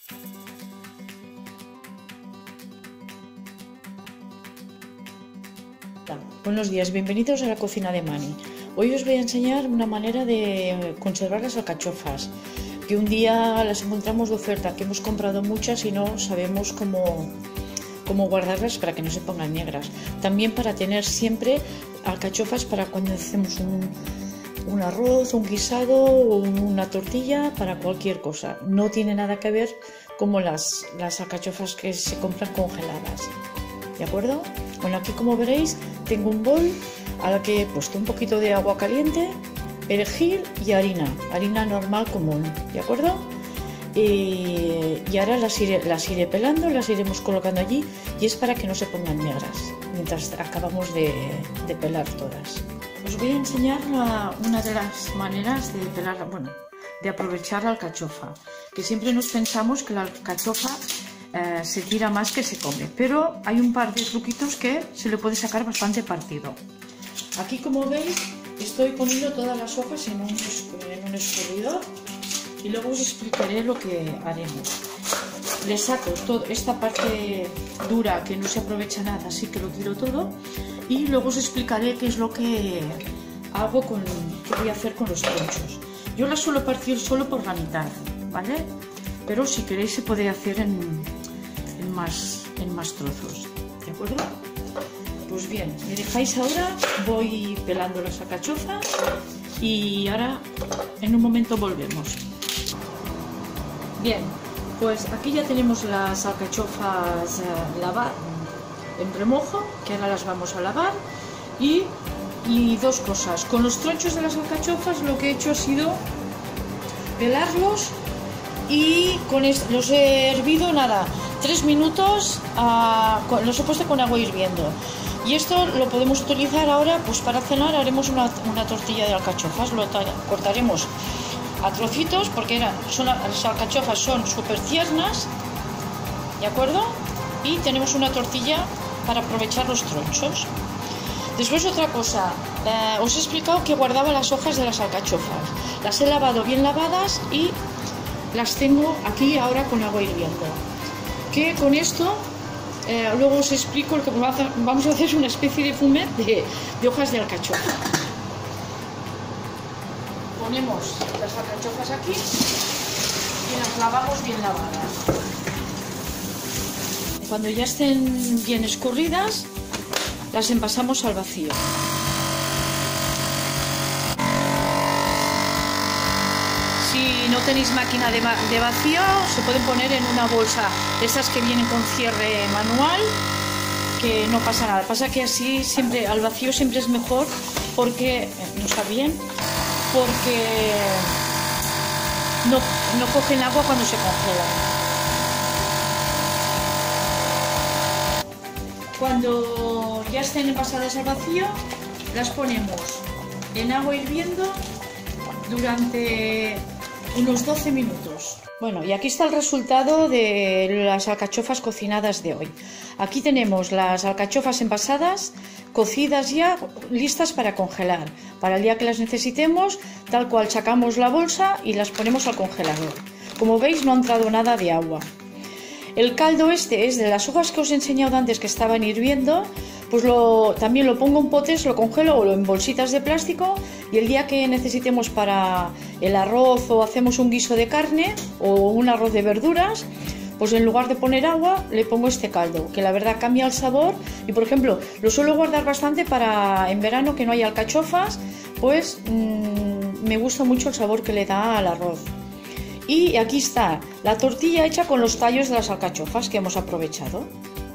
Buenos días, bienvenidos a la cocina de Mani. Hoy os voy a enseñar una manera de conservar las alcachofas, que un día las encontramos de oferta, que hemos comprado muchas y no sabemos cómo guardarlas para que no se pongan negras. También para tener siempre alcachofas para cuando hacemos un arroz, un guisado o una tortilla, para cualquier cosa. No tiene nada que ver como las alcachofas que se compran congeladas. ¿De acuerdo? Bueno, aquí como veréis tengo un bol a la que he puesto un poquito de agua caliente, perejil y harina normal común, ¿de acuerdo? Y ahora las iré pelando, las iremos colocando allí, y es para que no se pongan negras mientras acabamos de pelar todas. Os voy a enseñar una de las maneras de pelar, bueno, de aprovechar la alcachofa, que siempre nos pensamos que la alcachofa se tira más que se come, pero hay un par de truquitos que se le puede sacar bastante partido. Aquí, como veis, estoy poniendo todas las hojas en un escurridor y luego os explicaré lo que haremos. Le saco toda esta parte dura que no se aprovecha nada, así que lo tiro todo, y luego os explicaré qué es lo que hago qué voy a hacer con los tronchos. Yo las suelo partir solo por la mitad, ¿vale? Pero si queréis se puede hacer en más trozos, ¿de acuerdo? Pues bien, me dejáis ahora, voy pelando las alcachofas y ahora en un momento volvemos. Bien, pues aquí ya tenemos las alcachofas lavadas en remojo, que ahora las vamos a lavar, y dos cosas. Con los tronchos de las alcachofas lo que he hecho ha sido pelarlos y los he hervido 3 minutos, los he puesto con agua hirviendo. Y esto lo podemos utilizar ahora, pues para cenar haremos una tortilla de alcachofas. Lo cortaremos a trocitos porque las alcachofas son súper tiernas, ¿de acuerdo? Y tenemos una tortilla para aprovechar los tronchos. Después, otra cosa, os he explicado que guardaba las hojas de las alcachofas. Las he lavado bien lavadas y las tengo aquí ahora con agua hirviendo. Que con esto, luego os explico lo que vamos a hacer, es una especie de fumet de hojas de alcachofa. Ponemos las alcachofas aquí y las lavamos bien lavadas. Cuando ya estén bien escurridas, las envasamos al vacío. Si no tenéis máquina de vacío, se pueden poner en una bolsa, esas que vienen con cierre manual, que no pasa nada. Pasa que así siempre al vacío siempre es mejor, porque no está bien, porque no cogen agua cuando se congelan. Cuando ya estén envasadas al vacío, las ponemos en agua hirviendo durante unos 12 minutos. Bueno, y aquí está el resultado de las alcachofas cocinadas de hoy. Aquí tenemos las alcachofas envasadas, cocidas ya, listas para congelar. Para el día que las necesitemos, tal cual sacamos la bolsa y las ponemos al congelador. Como veis, no ha entrado nada de agua. El caldo este es de las hojas que os he enseñado antes, que estaban hirviendo. Pues también lo pongo en potes, lo congelo o en bolsitas de plástico, y el día que necesitemos para el arroz o hacemos un guiso de carne o un arroz de verduras, pues en lugar de poner agua le pongo este caldo, que la verdad cambia el sabor. Y por ejemplo, lo suelo guardar bastante para en verano, que no hay alcachofas, pues me gusta mucho el sabor que le da al arroz. Y aquí está la tortilla hecha con los tallos de las alcachofas que hemos aprovechado.